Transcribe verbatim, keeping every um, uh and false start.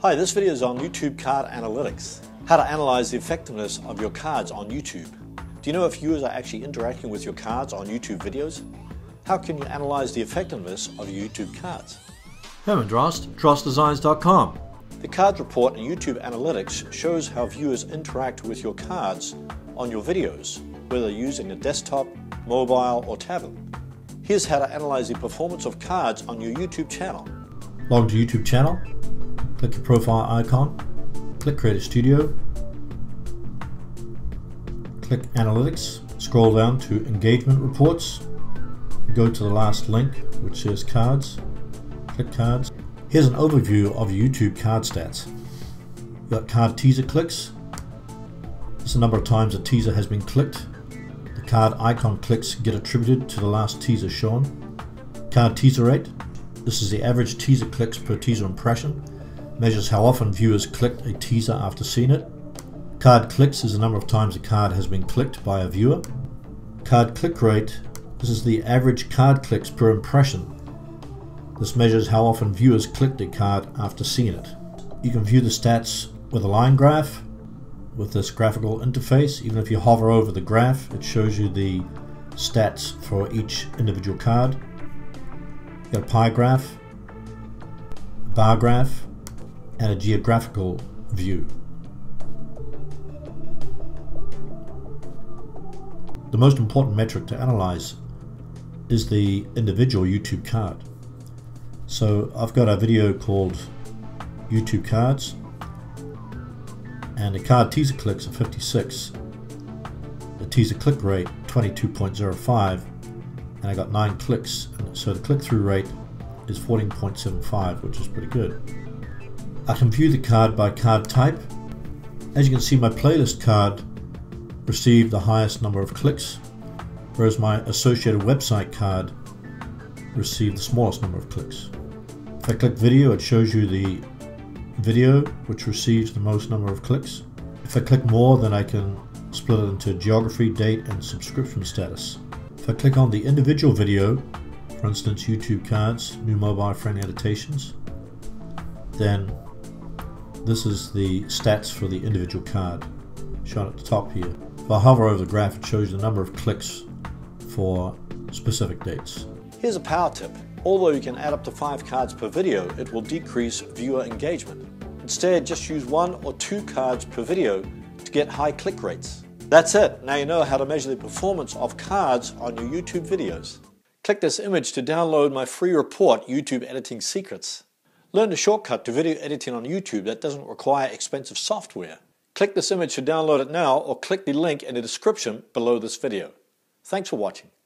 Hi, this video is on YouTube card analytics. How to analyze the effectiveness of your cards on YouTube. Do you know if viewers are actually interacting with your cards on YouTube videos? How can you analyze the effectiveness of your YouTube cards? Herman Drost, drost designs dot com. The Cards Report in YouTube Analytics shows how viewers interact with your cards on your videos, whether using a desktop, mobile, or tablet. Here's how to analyze the performance of cards on your YouTube channel. Log to YouTube channel, click the profile icon, click Create a Studio, click Analytics, scroll down to Engagement Reports, go to the last link which says Cards, click Cards. Here's an overview of your YouTube card stats. You've got card teaser clicks. This is the number of times a teaser has been clicked. The card icon clicks get attributed to the last teaser shown. Card teaser rate. This is the average teaser clicks per teaser impression. Measures how often viewers clicked a teaser after seeing it. Card clicks is the number of times a card has been clicked by a viewer. Card click rate. This is the average card clicks per impression. This measures how often viewers clicked a card after seeing it. You can view the stats with a line graph with this graphical interface. Even if you hover over the graph, it shows you the stats for each individual card. You've got a pie graph, a bar graph, and a geographical view. The most important metric to analyze is the individual YouTube card. So I've got a video called YouTube Cards, and the card teaser clicks are fifty-six, the teaser click rate twenty-two point zero five, and I got nine clicks, and so the click-through rate is fourteen point seven five, which is pretty good. I can view the card by card type. As you can see, my playlist card received the highest number of clicks, whereas my associated website card received the smallest number of clicks. If I click video, it shows you the video which receives the most number of clicks. If I click more, then I can split it into geography, date, and subscription status. If I click on the individual video, for instance YouTube Cards, new mobile friendly annotations, then this is the stats for the individual card shown at the top here. If I hover over the graph, it shows the number of clicks for specific dates. Here's a power tip. Although you can add up to five cards per video, it will decrease viewer engagement. Instead, just use one or two cards per video to get high click rates. That's it. Now you know how to measure the performance of cards on your YouTube videos. Click this image to download my free report, YouTube Editing Secrets. Learn the shortcut to video editing on YouTube that doesn't require expensive software. Click this image to download it now, or click the link in the description below this video. Thanks for watching.